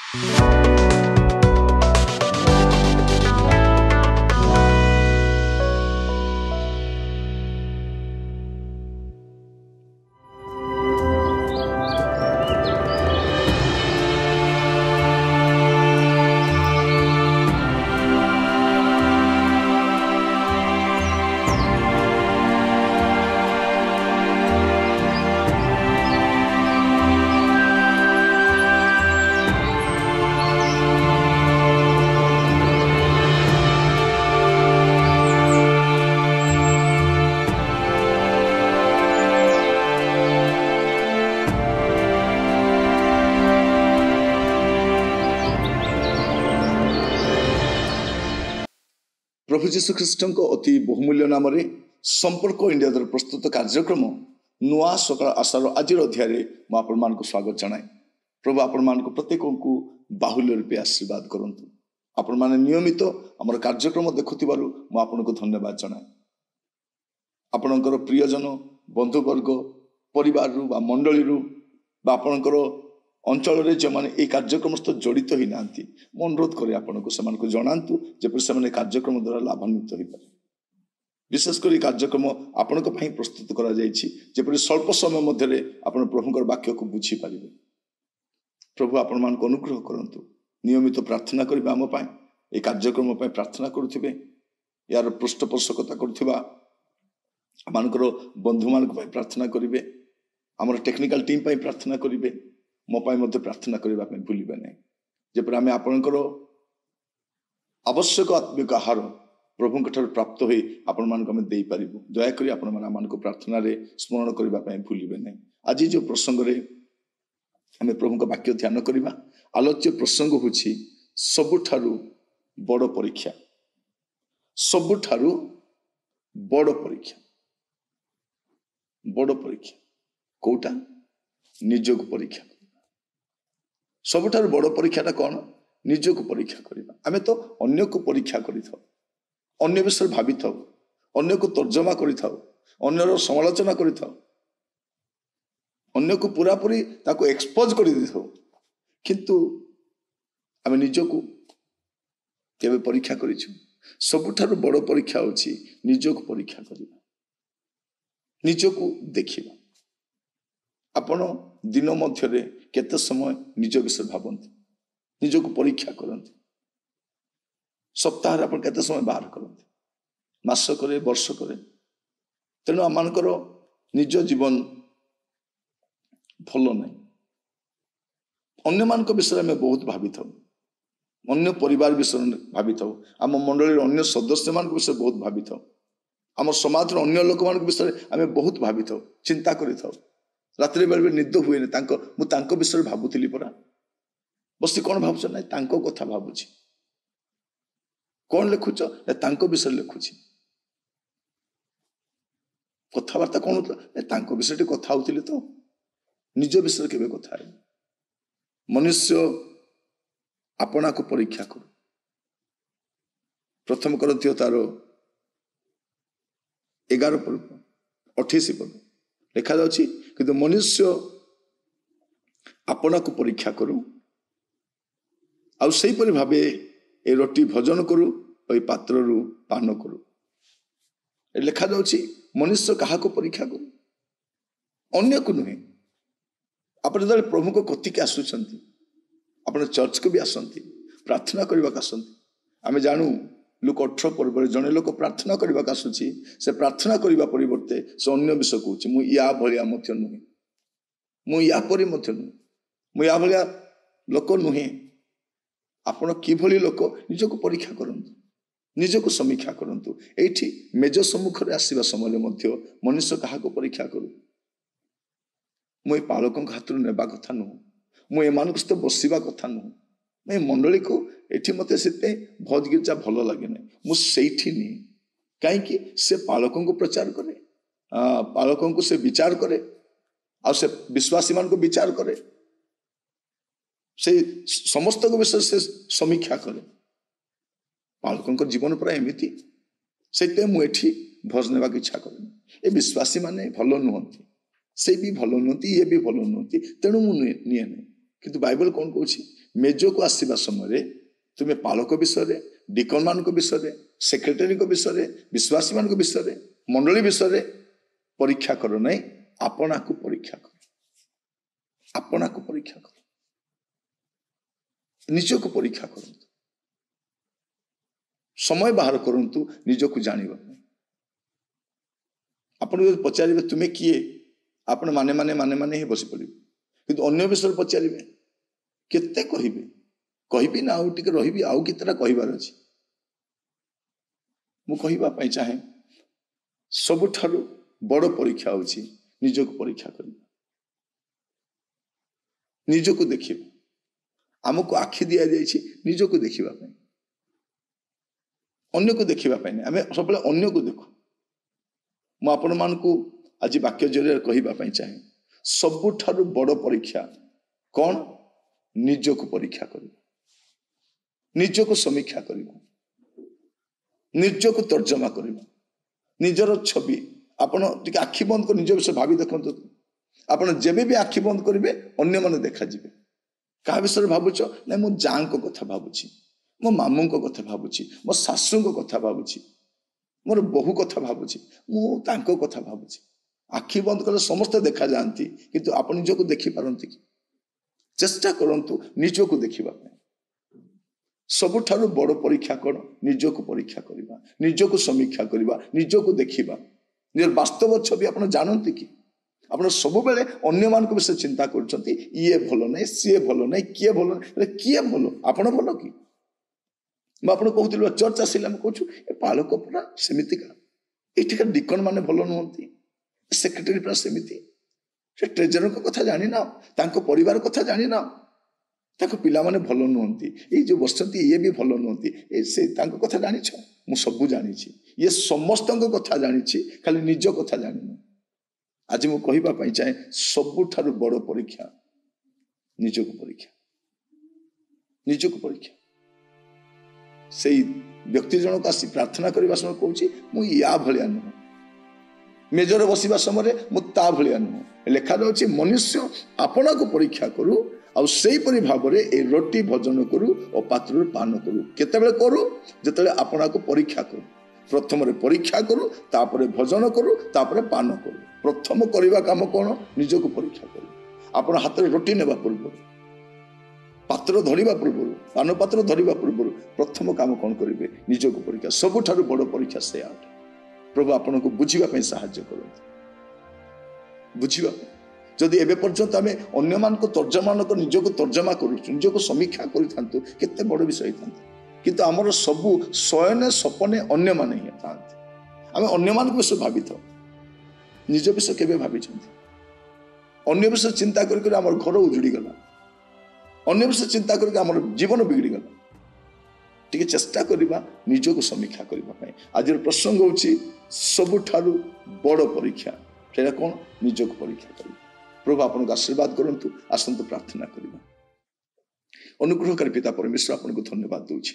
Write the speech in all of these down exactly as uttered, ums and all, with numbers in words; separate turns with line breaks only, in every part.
प्रभु जीशु ख्रीष्ट अति बहुमूल्य नाम संपर्क इंडिया द्वारा प्रस्तुत कार्यक्रम नुआ सकाल आशार आज अध्याय मुझे आपण स्वागत जनाए। प्रभु आपण मान प्रत्येक को बाहुल्य रूपे आशीर्वाद करंतु। आपण माने नियमित आमर कार्यक्रम देखुथिबारु मु आपन को धन्यवाद जनाए। आपणकर प्रियजन बंधुवर्ग परिवार रु बा मंडली रु बा आपणकर अंचल रे जो माने ए कार्यक्रम सहित जड़ित ही नांती मु अनुरोध करे आपन को समान को जणांतु जेपर से माने कार्यक्रम द्वारा लाभान्वित होई पारे। विशेषकर कार्यक्रम आपण को पई प्रस्तुत करा जायछि जेपर स्वल्प समय मध्य रे आपण प्रभुकर वाक्य को बुझी पारिबे। प्रभु आपण मान को अनुग्रह करंतु। नियमित प्रार्थना करिबा हम पई ए कार्यक्रम पई प्रार्थना करूथिबे। यार पृष्ठपोषकता करूथिबा मानकर बंधु मान को पई प्रार्थना करिबे। हमर टेक्निकल टीम पई प्रार्थना करिबे। मो पाई मध्य प्रार्थना करबा पे भूलिबे नै। जेपर आमे आपनकर आवश्यक आत्मिक आहार प्रभु कठर प्राप्त होई आपण मान को हम देई परिबो। दया करी आपण मान को प्रार्थना रे स्मरण करबा पे भूलिबे नै। आज जो प्रसंग रे हमें प्रभु का वाक्य ध्यान करबा आलोच्य प्रसंग होछि सबुठारु बड़ परीक्षा। सबुठारु बड़ परीक्षा बड़ परीक्षा कोटा निजक परीक्षा। सबुठारु बड़ परीक्षाटा कौन? निजक परीक्षा करबा। आमे तो अन्य को परीक्षा करि थाउ, अन्य विषय भाबी थाउ, अन्य को तर्जमा करि थाउ, अन्यर समालोचना करि थाउ, अन्य को पूरा पूरी ताको एक्सपोज कर दी थाउ। किंतु आमे निजको केबे परीक्षा करिछु? सबुठारु बड़ परीक्षा होछि निजक परीक्षा करबा, निजको देखिबा। आपण दिन मध्य रे केते समय निज विषय भाबंती, निजक परीक्षा करंती। सप्ताह रे आपण केते समय बाहर करंती, मास करे, वर्ष करे। तेणु आमानकर निज जीवन भल नहीं। अन्य मान विषय में बहुत भावी था, अन्य परिवार विषय भावी था, आम मंडली अन्य सदस्य मान विषय बहुत भावी था, आम समाज अन्य लोक मान विषय आम बहुत भावी था, चिंता करि था। रात्रि बेले निद हुए नहीं विषय भावुली परा। बस कौन भावुच ना तांको कथा भावुची। कौन लिखुच ना विषय लिखुची। कथबार्ता कौन होता विषय कथा होती तो निज विषय के कथा है। मनुष्य आपना को परीक्षा करू। प्रथम करंथियो तार एगार पद अठाईस पद लिखा जाउछि किंतु मनुष्य आपना को परीक्षा करू आउ सही परि भाबे ए रोटी भोजन करू ओई पात्र रु पान करू। ए लिखा जाउछि मनुष्य कहा को परीक्षा करू, अन्य को नुहे। आपण जदि प्रभु को कति के आसुछंती, आपण चर्च को भी आसंती, प्रार्थना करबा का आसंती। आमे जानू लोक अठर पर्व जने लोक प्रार्थना करबा का आसुछि, से प्रार्थना करबा परिवर्ते से अन्य विषय कहूछि मु या भलिया मध्य नुहे, मु या परि मध्य नुहे, मु या भलिया लोक नुहे। आपण कि भली लोक निजको परीक्षा करंतु, निजको समीक्षा करंतु। एठी मेज सम्मुख रे आसीबा समय मध्य मनुष्य कहा को परीक्षा करू। मु ए पालकों हाथ नेबा कथा नुह, मु एमान सहित बसिबा कथा नुह। मैं मंडली को एठी मते से भोज गिरजा भल लगे ना, मुझे नहीं कहीं से पालकों को प्रचार करे, पालकों को से विचार करे, आ से विश्वासी मान को विचार करे, से समस्त को विषय से समीक्षा करे। पालकों को जीवन पूरा एमती से मुझे भोज नेबा इच्छा करे। ए विश्वासी माने भल नुहति, से भी भल नुहति, ये भी भल नुहति, तेणु मुझे निए नहीं। କିନ୍ତୁ ବାଇବଲ କଣ କହୁଛି? ମେଜକୁ ଆସିବା ସମୟରେ ତୁମେ ପାଳକ ବିଷୟରେ, ଡିକନ ମାନଙ୍କ ବିଷୟରେ, ସେକ୍ରେଟାରୀଙ୍କ ବିଷୟରେ, ବିଶ୍ୱାସୀ ମାନଙ୍କ ବିଷୟରେ, ମଣ୍ଡଳୀ ବିଷୟରେ ପରୀକ୍ଷା କର ନାହିଁ, ଆପଣାକୁ ପରୀକ୍ଷା କର। ଆପଣାକୁ ପରୀକ୍ଷା କର, ନିଜକୁ ପରୀକ୍ଷା କରନ୍ତୁ, ସମୟ ବାହାର କରନ୍ତୁ ନିଜକୁ ଜାଣିବା ପାଇଁ। ଆପଣ ଯଦି ପଚାରିବେ ତୁମେ କିଏ, ଆପଣ ମାନେ ମାନେ ମାନେ ମାନେ ହିଁ ବସି ପଡ଼ିବେ। କିନ୍ତୁ ଅନ୍ୟ ବିଷୟରେ ପଚାରିବେ କେତେ କହିବେ? କହିବି ନା ଆଉ ଟିକେ ରହିବି, ଆଉ କେତେଟା କହିବାର ଅଛି। ମୁଁ କହିବା ପାଇଁ ଚାହେଁ ସବୁଠାରୁ ବଡ଼ ପରୀକ୍ଷା ହେଉଛି ନିଜକୁ ପରୀକ୍ଷା କରିବା, ନିଜକୁ ଦେଖିବା। ଆମକୁ ଆଖି ଦିଆଯାଇଛି ନିଜକୁ ଦେଖିବା ପାଇଁ, ଅନ୍ୟକୁ ଦେଖିବା ପାଇଁ ନାହିଁ। ଆମେ ସବୁବେଳେ ଅନ୍ୟକୁ ଦେଖୁ। ମୁଁ ଆପଣମାନଙ୍କୁ ଆଜି ବାକ୍ୟ ଜରିଆରେ କହିବା ପାଇଁ ଚାହେଁ ସବୁଠାରୁ ବଡ଼ ପରୀକ୍ଷା କଣ? ନିଜକୁ ପରୀକ୍ଷା କରିବା, ନିଜକୁ ସମୀକ୍ଷା କରିବା, ନିଜକୁ ତର୍ଜମା କରିବା, ନିଜର ଛବି। ଆପଣ ଟିକେ ଆଖି ବନ୍ଦ କରି ନିଜ ବିଷୟରେ ଭାବି ଦେଖନ୍ତୁ। ଆପଣ ଯେବେ ବି ଆଖି ବନ୍ଦ କରିବେ ଅନ୍ୟମାନେ ଦେଖାଯିବେ। କାହା ବିଷୟରେ ଭାବୁଛ? ନାଇଁ ମୁଁ ଯାଙ୍କ କଥା ଭାବୁଛି, ମୋ ମାମୁଙ୍କ କଥା ଭାବୁଛି, ମୋ ଶାଶୁଙ୍କ କଥା ଭାବୁଛି, ମୋର ବୋହୂ କଥା ଭାବୁଛି, ମୁଁ ତାଙ୍କ କଥା ଭାବୁଛି। ଆଖି ବନ୍ଦ କଲେ ସମସ୍ତେ ଦେଖାଯାଆନ୍ତି, କିନ୍ତୁ ଆପଣ ନିଜକୁ ଦେଖିପାରନ୍ତି କି? ଚେଷ୍ଟା କରନ୍ତୁ ନିଜକୁ ଦେଖିବା ପାଇଁ। ସବୁଠାରୁ ବଡ଼ ପରୀକ୍ଷା କଣ? ନିଜକୁ ପରୀକ୍ଷା କରିବା, ନିଜକୁ ସମୀକ୍ଷା କରିବା, ନିଜକୁ ଦେଖିବା। ନିଜର ବାସ୍ତବ ଛବି ଆପଣ ଜାଣନ୍ତି କି? ଆପଣ ସବୁବେଳେ ଅନ୍ୟମାନଙ୍କ ବିଷୟରେ ଚିନ୍ତା କରୁଛନ୍ତି, ଇଏ ଭଲ ନାହିଁ, ସିଏ ଭଲ ନାହିଁ, କିଏ ଭଲ ନାହିଁ। ହେଲେ କିଏ ଭଲ? ଆପଣ ଭଲ କି? ମୁଁ ଆପଣ କହୁଥିଲି ଚର୍ଚ୍ଚ ଆସିଲେ ଆମେ କହୁଛୁ ଏ ପାଳକ ପୁରା ସେମିତିକା, ଏଇଠିକା ଡିକନ ମାନେ ଭଲ ନୁହନ୍ତି, ସେକ୍ରେଟାରୀ ପୁରା ସେମିତି, ସେ ଟ୍ରେଜରଙ୍କ କଥା ଜାଣିନା, ତାଙ୍କ ପରିବାର କଥା ଜାଣିନା, ତାଙ୍କ ପିଲାମାନେ ଭଲ ନୁହନ୍ତି, ଏଇ ଯୋଉ ବସିଛନ୍ତି ଇଏ ବି ଭଲ ନୁହନ୍ତି, ଏ ସେ ତାଙ୍କ କଥା ଜାଣିଛ? ମୁଁ ସବୁ ଜାଣିଛି। ଇଏ ସମସ୍ତଙ୍କ କଥା ଜାଣିଛି, ଖାଲି ନିଜ କଥା ଜାଣିନି। ଆଜି ମୁଁ କହିବା ପାଇଁ ଚାହେଁ ସବୁଠାରୁ ବଡ଼ ପରୀକ୍ଷା ନିଜକୁ ପରୀକ୍ଷା, ନିଜକୁ ପରୀକ୍ଷା। ସେଇ ବ୍ୟକ୍ତି ଜଣକ ଆସି ପ୍ରାର୍ଥନା କରିବା ସମୟ କହୁଛି ମୁଁ ୟା ଭଳିଆ ନୁହଁ, ମେଜରେ ବସିବା ସମୟରେ ମୁଁ ତା ଭଳିଆ ନୁହଁ। ଲେଖାଯାଉଛି ମନୁଷ୍ୟ ଆପଣାକୁ ପରୀକ୍ଷା କରୁ, ଆଉ ସେଇପରି ଭାବରେ ଏ ରୋଟି ଭୋଜନ କରୁ ଓ ପାତ୍ରରୁ ପାନ କରୁ। କେତେବେଳେ କରୁ? ଯେତେବେଳେ ଆପଣାକୁ ପରୀକ୍ଷା କରୁ। ପ୍ରଥମରେ ପରୀକ୍ଷା କରୁ, ତାପରେ ଭୋଜନ କରୁ, ତାପରେ ପାନ କରୁ। ପ୍ରଥମ କରିବା କାମ କଣ? ନିଜକୁ ପରୀକ୍ଷା କରୁ। ଆପଣ ହାତରେ ରୋଟି ନେବା ପୂର୍ବରୁ, ପାତ୍ର ଧରିବା ପୂର୍ବରୁ, ପାନ ପାତ୍ର ଧରିବା ପୂର୍ବରୁ ପ୍ରଥମ କାମ କଣ କରିବେ? ନିଜକୁ ପରୀକ୍ଷା। ସବୁଠାରୁ ବଡ଼ ପରୀକ୍ଷା ସେ ଅଟେ। ପ୍ରଭୁ ଆପଣଙ୍କୁ ବୁଝିବା ପାଇଁ ସାହାଯ୍ୟ କରନ୍ତୁ, ବୁଝିବା ପାଇଁ। ଯଦି ଏବେ ପର୍ଯ୍ୟନ୍ତ ଆମେ ଅନ୍ୟମାନଙ୍କୁ ତର୍ଜମା ନ କରି ନିଜକୁ ତର୍ଜମା କରୁଛୁ, ନିଜକୁ ସମୀକ୍ଷା କରିଥାନ୍ତୁ, କେତେ ବଡ଼ ବିଷୟ ହେଇଥାନ୍ତା। କିନ୍ତୁ ଆମର ସବୁ ଶୟନେ ସପନେ ଅନ୍ୟମାନେ ହିଁ ଥାନ୍ତି। ଆମେ ଅନ୍ୟମାନଙ୍କ ବିଷୟ ଭାବିଥାଉ, ନିଜ ବିଷୟ କେବେ ଭାବିଛନ୍ତି? ଅନ୍ୟ ବିଷୟ ଚିନ୍ତା କରି କରି ଆମର ଘର ଉଜୁଡ଼ିଗଲା, ଅନ୍ୟ ବିଷୟ ଚିନ୍ତା କରିକି ଆମର ଜୀବନ ବିଗିଡ଼ିଗଲା। ଟିକେ ଚେଷ୍ଟା କରିବା ନିଜକୁ ସମୀକ୍ଷା କରିବା ପାଇଁ। ଆଜିର ପ୍ରସଙ୍ଗ ହେଉଛି ସବୁଠାରୁ ବଡ଼ ପରୀକ୍ଷା। ସେଇଟା କ'ଣ? ନିଜକୁ ପରୀକ୍ଷା କରିବା। ପ୍ରଭୁ ଆପଣଙ୍କୁ ଆଶୀର୍ବାଦ କରନ୍ତୁ। ଆସନ୍ତୁ ପ୍ରାର୍ଥନା କରିବା। ଅନୁଗ୍ରହକାରୀ ପିତା ପରମେଶ୍ୱର, ଆପଣଙ୍କୁ ଧନ୍ୟବାଦ ଦେଉଛି।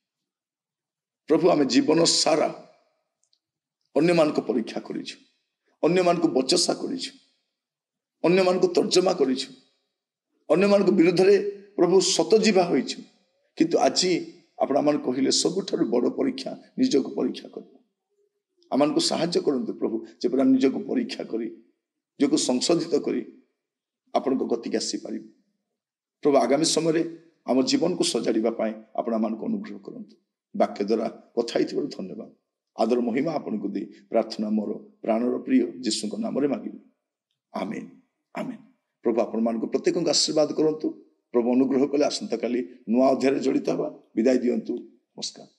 ପ୍ରଭୁ, ଆମେ ଜୀବନ ସାରା ଅନ୍ୟମାନଙ୍କୁ ପରୀକ୍ଷା କରିଛୁ, ଅନ୍ୟମାନଙ୍କୁ ବଚସା କରିଛୁ, ଅନ୍ୟମାନଙ୍କୁ ତର୍ଜମା କରିଛୁ, ଅନ୍ୟମାନଙ୍କ ବିରୁଦ୍ଧରେ ପ୍ରଭୁ ସତଜୀବା ହୋଇଛୁ। କିନ୍ତୁ ଆଜି ଆପଣ ଆମମାନଙ୍କୁ କହିଲେ ସବୁଠାରୁ ବଡ଼ ପରୀକ୍ଷା ନିଜକୁ ପରୀକ୍ଷା କରିବା। ଆମମାନଙ୍କୁ ସାହାଯ୍ୟ କରନ୍ତୁ ପ୍ରଭୁ, ଯେପରି ଆମେ ନିଜକୁ ପରୀକ୍ଷା କରି, ନିଜକୁ ସଂଶୋଧିତ କରି ଆପଣଙ୍କ ଗତିକି ଆସିପାରିବୁ। ପ୍ରଭୁ, ଆଗାମୀ ସମୟରେ ଆମ ଜୀବନକୁ ସଜାଡ଼ିବା ପାଇଁ ଆପଣ ଆମମାନଙ୍କୁ ଅନୁଗ୍ରହ କରନ୍ତୁ। ବାକ୍ୟ ଦ୍ୱାରା କଥା ହେଇଥିବାରୁ ଧନ୍ୟବାଦ। ଆଦର ମହିମା ଆପଣଙ୍କୁ ଦେଇ ପ୍ରାର୍ଥନା ମୋର ପ୍ରାଣର ପ୍ରିୟ ଯୀଶୁଙ୍କ ନାମରେ ମାଗିବି। ଆମେନ୍, ଆମେନ୍। ପ୍ରଭୁ ଆପଣମାନଙ୍କୁ ପ୍ରତ୍ୟେକଙ୍କୁ ଆଶୀର୍ବାଦ କରନ୍ତୁ। ପ୍ରଭୁ ଅନୁଗ୍ରହ କଲେ ଆସନ୍ତାକାଲି ନୂଆ ଅଧ୍ୟାୟରେ ଜଡ଼ିତ ହେବା। ବିଦାୟ ଦିଅନ୍ତୁ। ନମସ୍କାର।